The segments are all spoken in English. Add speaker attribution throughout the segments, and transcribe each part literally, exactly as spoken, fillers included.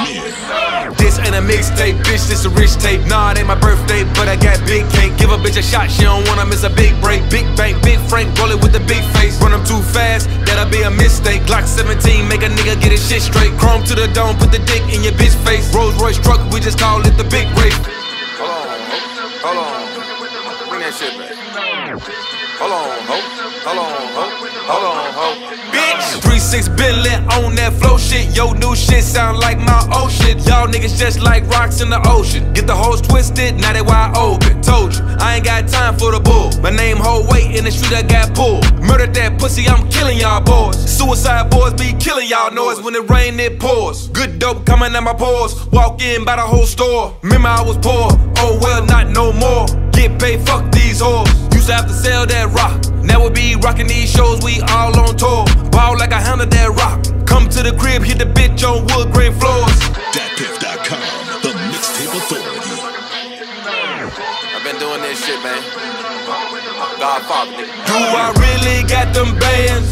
Speaker 1: Yeah.
Speaker 2: This ain't a mixtape, bitch, this a rich tape. Nah, it ain't my birthday, but I got big cake. Give a bitch a shot, she don't wanna miss a big break. Big bank, big Frank, roll it with the big face. Run them too fast, that'll be a mistake. Glock seventeen, make a nigga get his shit straight. Chrome to the dome, put the dick in your bitch face. Rolls Royce truck, we just call it the big race.
Speaker 3: Hold on, ho. Hold on. Bring that shit back. Hold on, ho. Hold on, ho. Hold on, ho.
Speaker 2: Bitch, three six Billy on that flow shit. Yo, new shit sound like my old shit. Y'all niggas just like rocks in the ocean. Get the hoes twisted, now they wide open. Told you, I ain't got time for the bull. My name hold weight in the street, I got pulled. Murdered that pussy, I'm killing y'all boys. Suicide boys be killing y'all noise. When it rain, it pours. Good dope coming out my pores. Walk in by the whole store. Remember I was poor, oh well, not no more. Get paid, fuck these hoes. Used to have to sell that rock. Now we be rocking these shows, we all on tour. Ball like I handled that rock. Come to the crib, hit the bitch on wood grain floors.
Speaker 1: Dat Piff dot com, the mixtape authority.
Speaker 3: I've been doing this shit, man. Godfather, nigga.
Speaker 2: Do I really got them bands?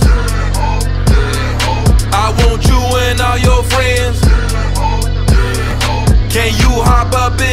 Speaker 2: I want you and all your friends. Can you hop up